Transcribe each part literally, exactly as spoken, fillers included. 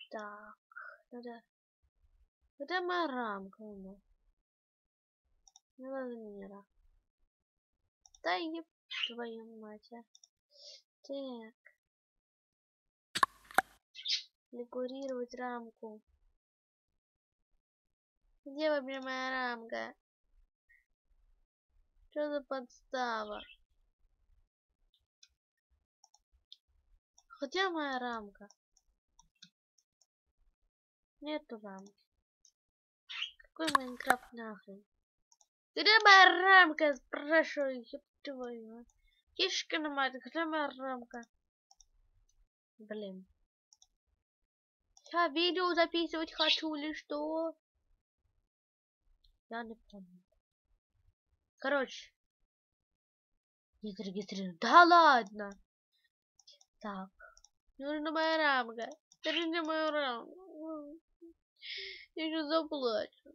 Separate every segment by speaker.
Speaker 1: Так, надо... Где моя рамка? Не размера. Да еб твою мать. А. Так. Декорировать рамку. Где вообще моя рамка? Что за подстава? Хотя моя рамка? Нету рамки. Какой Майнкрафт нахрен? Где моя рамка? Спрашиваю, ёб твою. Кишка на мать, где моя рамка? Блин. Я видео записывать хочу или что? Я не помню. Короче. Не зарегистрирован. Да ладно. Так. Нужна моя рамка. Держите мою рамку. Я сейчас заплачу.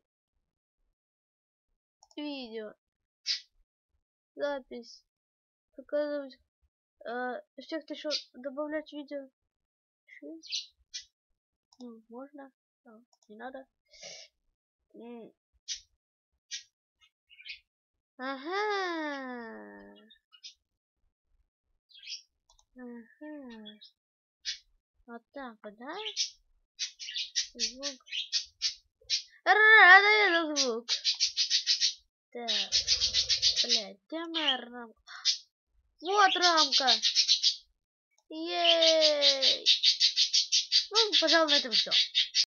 Speaker 1: Видео. Запись. Показывать. Э, всех еще добавлять видео. Что? Ну, можно. А, не надо. М. Ага. Ага. Вот так вот, да? Звук. Рада этот звук. Так. Блядь, где моя рамка? Вот рамка. Ей. Ну, пожалуй, на этом все.